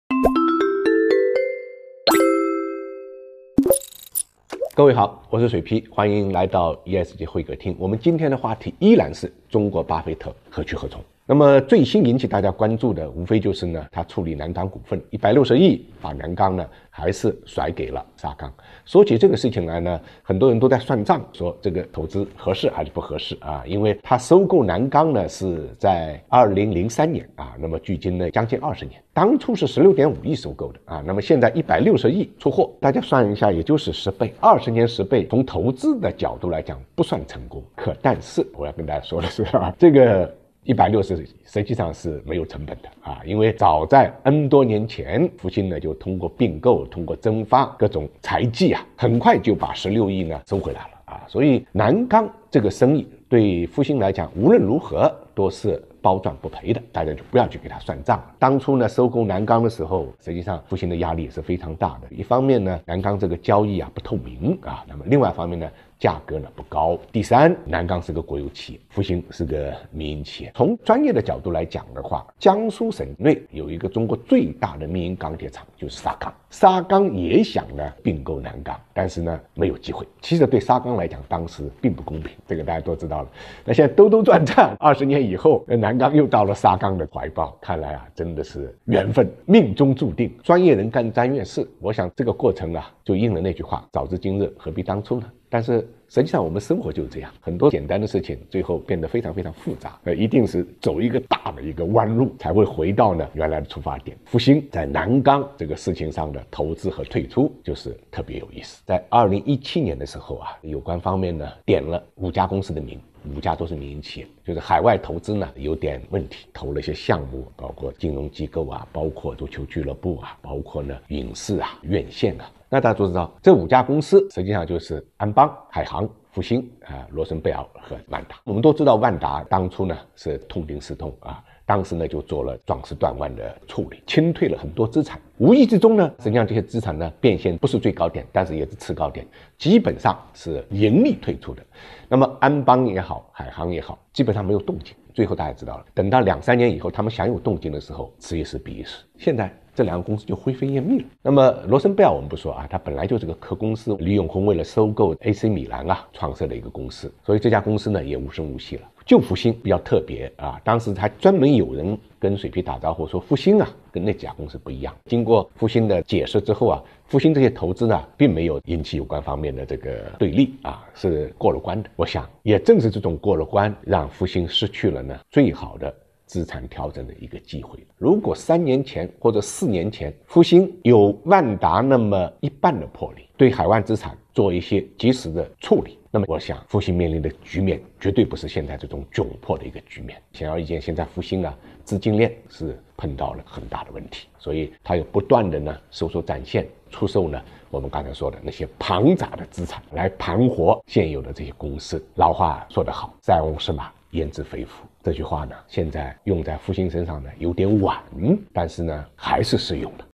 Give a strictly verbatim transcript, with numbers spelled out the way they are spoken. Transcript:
各位好，我是水皮，欢迎来到 E S G 会客厅。我们今天的话题依然是中国巴菲特何去何从。那么最新引起大家关注的，无非就是呢，他处理南钢股份一百六十亿，把南钢呢还是甩给了沙钢。说起这个事情来呢，很多人都在算账，说这个投资合适还是不合适啊？因为他收购南钢呢是在二零零三年啊，那么距今呢将近二十年。当初是十六点五亿收购的啊，那么现在一百六十亿出货，大家算一下，也就是十倍，二十年十倍，从投资的角度来讲不算成功。可但是我要跟大家说的是啊，这个一百六十实际上是没有成本的啊，因为早在 N 多年前，复星呢就通过并购、通过增发各种财技啊，很快就把十六亿呢收回来了啊。所以南钢这个生意对复星来讲，无论如何都是包赚不赔的，大家就不要去给他算账。当初呢收购南钢的时候，实际上复星的压力也是非常大的。一方面呢，南钢这个交易啊不透明啊，那么另外一方面呢，价格呢不高。第三，南钢是个国有企业，复星是个民营企业。从专业的角度来讲的话，江苏省内有一个中国最大的民营钢铁厂，就是沙钢。沙钢也想呢并购南钢，但是呢没有机会。其实对沙钢来讲，当时并不公平，这个大家都知道了。那现在兜兜转转，二十年以后，南钢又到了沙钢的怀抱，看来啊，真的是缘分，命中注定。专业人干专业事，我想这个过程啊，就应了那句话：早知今日，何必当初呢？但是实际上我们生活就是这样，很多简单的事情最后变得非常非常复杂，呃，一定是走一个大的一个弯路，才会回到呢原来的出发点。复星在南钢这个事情上的投资和退出，就是特别有意思。在二零一七年的时候啊，有关方面呢点了五家公司的名，五家都是民营企业，就是海外投资呢有点问题，投了一些项目，包括金融机构啊，包括足球俱乐部啊，包括呢影视啊、院线啊。那大家都知道，这五家公司实际上就是安邦、海航、复星啊、罗森贝尔和万达。我们都知道，万达当初呢是痛定思痛啊，当时呢就做了壮士断腕的处理，清退了很多资产。无意之中呢，实际上这些资产呢变现不是最高点，但是也是次高点，基本上是盈利退出的。那么安邦也好，海航也好，基本上没有动静。最后大家知道了，等到两三年以后，他们想有动静的时候，此一时彼一时。现在这两个公司就灰飞烟灭了。那么罗森贝尔我们不说啊，它本来就是个壳公司，李永宏为了收购 A C 米兰啊，创设了一个公司，所以这家公司呢也无声无息了。就复星比较特别啊，当时还专门有人跟水皮打招呼说，复星啊跟那家公司不一样。经过复星的解释之后啊，复星这些投资呢并没有引起有关方面的这个对立啊，是过了关的。我想也正是这种过了关，让复星失去了呢最好的资产调整的一个机会。如果三年前或者四年前复星有万达那么一半的魄力，对海外资产做一些及时的处理，那么我想复星面临的局面绝对不是现在这种窘迫的一个局面。显而易见，现在复星啊资金链是碰到了很大的问题，所以它有不断的呢收缩展现，出售呢我们刚才说的那些庞杂的资产来盘活现有的这些公司。老话说得好，塞翁失马焉知非福，这句话呢现在用在复星身上呢有点晚，但是呢还是适用的。